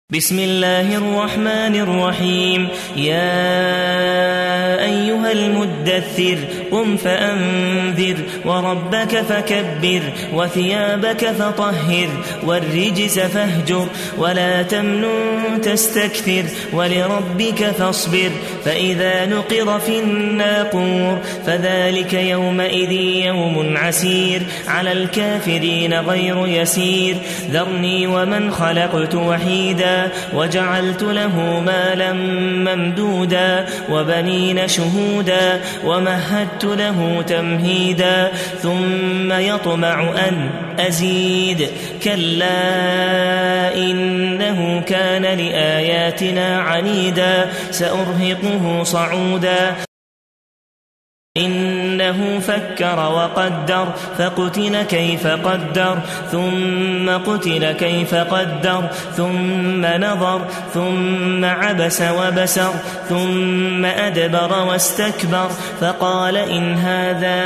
بسم الله الرحمن الرحيم. يا أيها المدثر قم فأنذر وربك فكبر وثيابك فطهر والرجس فاهجر ولا تمنن تستكثر ولربك فاصبر فإذا نقر في الناقور فذلك يومئذ يوم عسير على الكافرين غير يسير. ذرني ومن خلقت وحيدا وجعلت له مالا ممدودا وبنين شهودا ومهدت له تمهيدا ثم يطمع أن أزيد كلا إنه كان لآياتنا عنيدا سأرهقه صعودا إنه فكر وقدر فقتل كيف قدر ثم قتل كيف قدر ثم نظر ثم عبس وبسر ثم أدبر واستكبر فقال إن هذا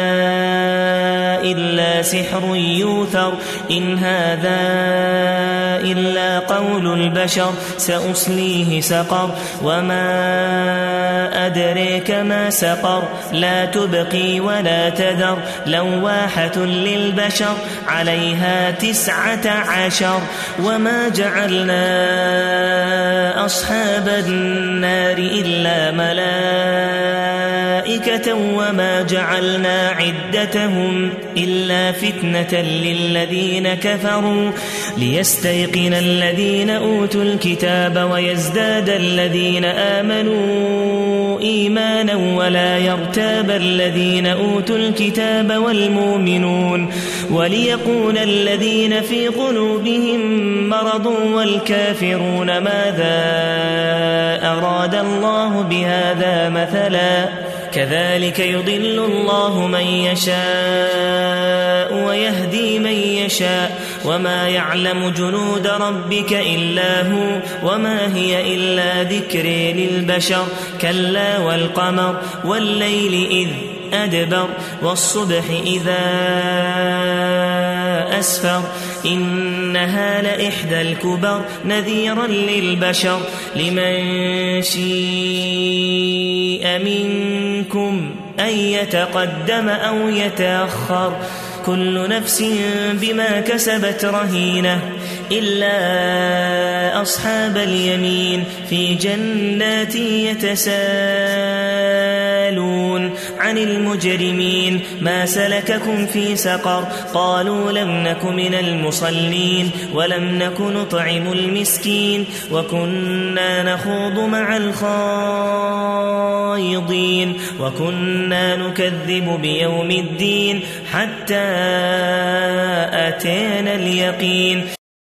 إلا سحر يوثر إن هذا إلا قول البشر سأصليه سقر وما أدريك ما سقر لا تبقي ولا تذر لواحة للبشر عليها 19 وما جعلنا أصحاب النار إلا ملائكة وما جعلنا عدتهم إلا فتنة للذين كفروا ليستيقن الذين أوتوا الكتاب ويزداد الذين آمنوا إيمانا ولا يرتاب الذين أوتوا الكتاب والمؤمنون وليقول الذين في قلوبهم مرض والكافرون ماذا أراد الله بهذا مثلا كذلك يضل الله من يشاء ويهدي من يشاء وما يعلم جنود ربك إلا هو وما هي إلا ذكر للبشر كلا والقمر والليل إذ أدبر والصبح إذا أسفر إنها لإحدى الكبر نذيرا للبشر لمن شيء منكم أن يتقدم أو يتأخر كل نفس بما كسبت رهينة إلا أصحاب اليمين في جنات يتساءلون عن المجرمين ما سلككم في سقر قالوا لم نك من المصلين ولم نك نطعم المسكين وكنا نخوض مع الخائضين وكنا نكذب بيوم الدين حتى أتانا اليقين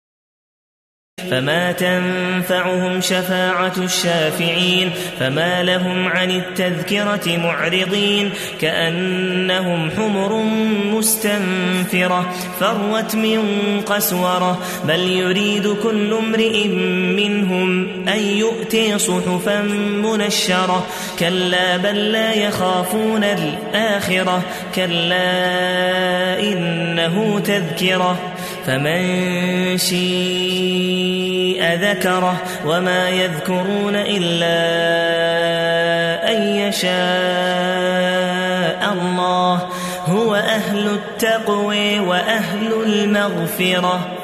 فما تنفعهم شفاعة الشافعين فما لهم عن التذكرة معرضين كأنهم حمر مستنفرة فروت من قسورة بل يريد كل امرئ منهم أن يؤتي صحفا منشرة كلا بل لا يخافون الآخرة كلا إنه تذكرة فمن شيء ذكره وما يذكرون إلا أن يشاء الله هو أهل التقوى وأهل المغفرة